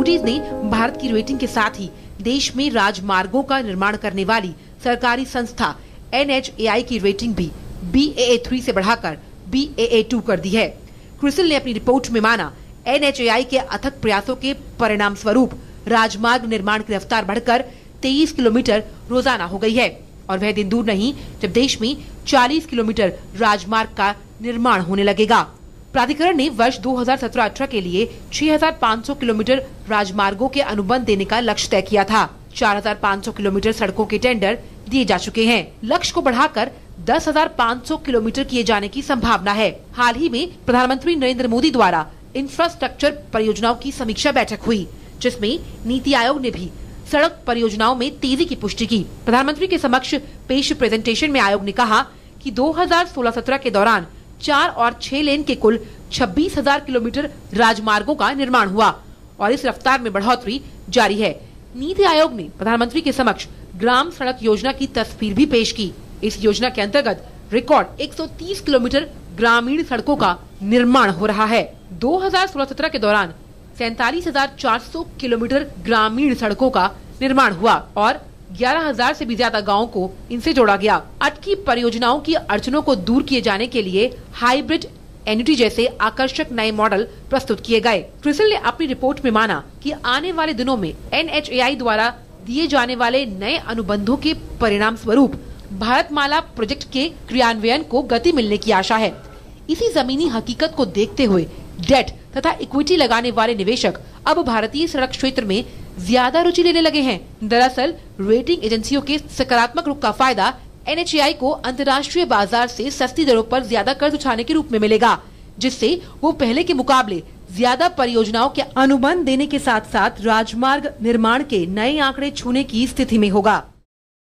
Moody's ने भारत की rating के साथ ही देश में राजमार्गों का निर्माण करने वाली सरकारी संस्था NHAI की रेटिंग भी Baa3 से बढ़ाकर Baa2 कर दी है। क्रिसिल ने अपनी रिपोर्ट में माना, NHAI के अथक प्रयासों के परिणाम स्वरूप राजमार्ग निर्माण की रफ्तार बढ़कर 23 किलोमीटर रोजाना हो गई है और वह दिन दूर नहीं जब देश में 40 किलोमीटर राजमार्ग का निर्माण होने लगेगा। प्राधिकरण ने वर्ष 2017-18 के लिए 6,500 किलोमीटर राजमार्गों के अनुबंध देने का लक्ष्य तय किया था। 4,500 किलोमीटर सड़कों के टेंडर दिए जा चुके हैं। लक्ष्य को बढ़ाकर 10,500 किलोमीटर किए जाने की संभावना है। हाल ही में प्रधानमंत्री नरेंद्र मोदी द्वारा इंफ्रास्ट्रक्चर परियोजनाओं की समीक्षा बैठक हुई, जिसमें नीति आयोग ने भी सड़क परियोजनाओं में तेजी की पुष्टि की। प्रधानमंत्री के समक्ष पेश प्रेजेंटेशन में आयोग ने कहा कि 2016-17 के दौरान 4 और 6 लेन के कुल 26,000 किलोमीटर राजमार्गों का निर्माण हुआ और इस रफ्तार में बढ़ोतरी जारी है। नीति आयोग ने प्रधानमंत्री के समक्ष ग्राम सड़क योजना की तस्वीर भी पेश की। इस योजना के अंतर्गत रिकॉर्ड 130 किलोमीटर ग्रामीण सड़कों का निर्माण हो रहा है। 2016-17 के दौरान 47,400 किलोमीटर ग्रामीण सड़कों का निर्माण हुआ और 11,000 से भी ज्यादा गाँवों को इनसे जोड़ा गया। अटकी परियोजनाओं की अड़चनों को दूर किए जाने के लिए हाइब्रिड एन्युटी जैसे आकर्षक नए मॉडल प्रस्तुत किए गए। क्रिसिल ने अपनी रिपोर्ट में माना कि आने वाले दिनों में NHAI द्वारा दिए जाने वाले नए अनुबंधों के परिणाम स्वरूप भारतमाला प्रोजेक्ट के क्रियान्वयन को गति मिलने की आशा है। इसी जमीनी हकीकत को देखते हुए डेट तथा इक्विटी लगाने वाले निवेशक अब भारतीय सड़क क्षेत्र में ज्यादा रुचि लेने लगे हैं। दरअसल रेटिंग एजेंसियों के सकारात्मक रुख का फायदा NHAI को अंतर्राष्ट्रीय बाजार से सस्ती दरों पर ज्यादा कर्ज उठाने के रूप में मिलेगा, जिससे वो पहले के मुकाबले ज्यादा परियोजनाओं के अनुबंध देने के साथ साथ राजमार्ग निर्माण के नए आंकड़े छूने की स्थिति में होगा।